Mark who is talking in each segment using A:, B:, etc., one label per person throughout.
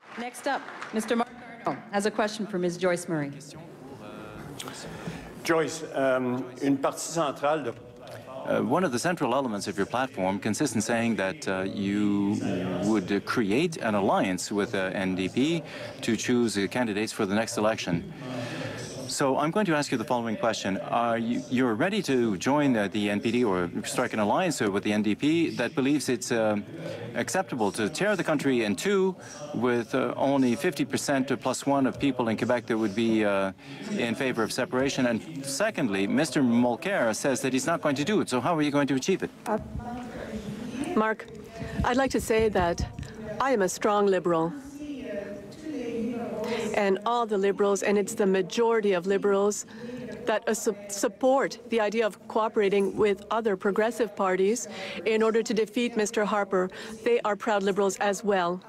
A: Next up, Mr. Marc Garneau has a question for Ms. Joyce Murray.
B: Joyce, une partie centrale de
C: one of the central elements of your platform consists in saying that you would create an alliance with NDP to choose candidates for the next election. So I'm going to ask you the following question. You're ready to join the NPD or strike an alliance with the NDP that believes it's acceptable to tear the country in two with only 50% plus one of people in Quebec that would be in favor of separation? And secondly, Mr. Mulcair says that he's not going to do it. So how are you going to achieve it?
D: Mark, I'd like to say that I am a strong Liberal. And all the Liberals, and it's the majority of Liberals that support the idea of cooperating with other progressive parties in order to defeat Mr. Harper. They are proud Liberals as well.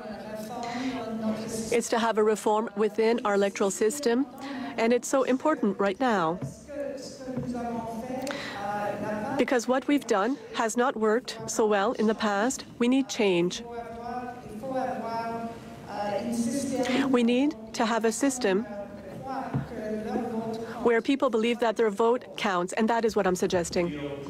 D: It's to have a reform within our electoral system, and it's so important right now. Because what we've done has not worked so well in the past. We need change. We need to have a system where people believe that their vote counts, and that is what I'm suggesting.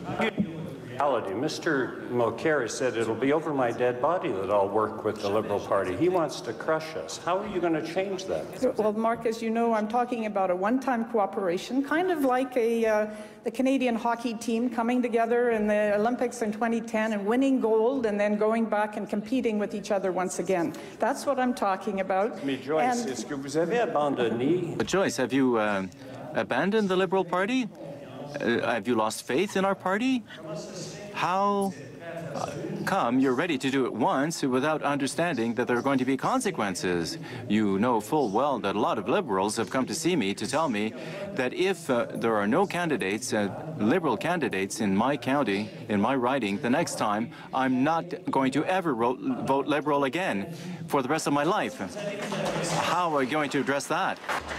B: Mr. Mulcair said it'll be over my dead body that I'll work with the Liberal Party. He wants to crush us. How are you going to change that?
E: Well, Mark, as you know, I'm talking about a one-time cooperation, kind of like the Canadian hockey team coming together in the Olympics in 2010 and winning gold and then going back and competing with each other once again. That's what I'm talking about.
B: Mais Joyce, est-ce que vous avez abandonné?
C: Joyce, have you abandoned the Liberal Party? Have you lost faith in our party? How come you're ready to do it once without understanding that there are going to be consequences? You know full well that a lot of Liberals have come to see me to tell me that if there are no candidates, Liberal candidates in my county, in my riding, the next time, I'm not going to ever vote Liberal again for the rest of my life. How are you going to address that?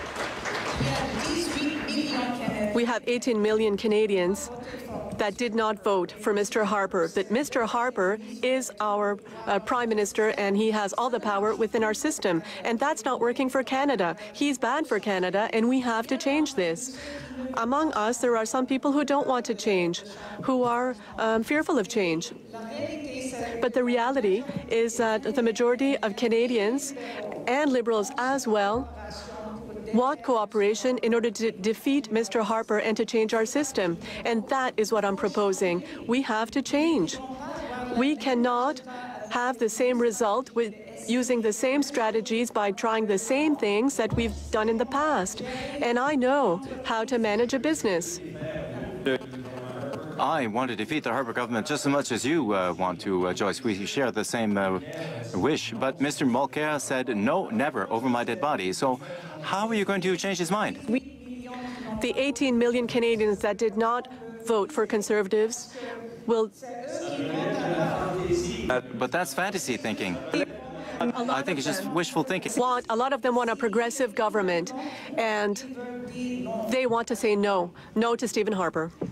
D: We have 18 million Canadians that did not vote for Mr. Harper. But Mr. Harper is our Prime Minister, and he has all the power within our system. And that's not working for Canada. He's bad for Canada, and we have to change this. Among us, there are some people who don't want to change, who are fearful of change. But the reality is that the majority of Canadians, and Liberals as well, want cooperation in order to defeat Mr. Harper and to change our system. And that is what I'm proposing. We have to change. We cannot have the same result with using the same strategies by trying the same things that we've done in the past. And I know how to manage a business.
C: I want to defeat the Harper government just as much as you want to, Joyce. We share the same wish. But Mr. Mulcair said, no, never, over my dead body. So how are you going to change his mind?
D: The 18 million Canadians that did not vote for Conservatives will...
C: But that's fantasy thinking. I think it's just wishful thinking.
D: A lot of them want a progressive government, and they want to say no to Stephen Harper.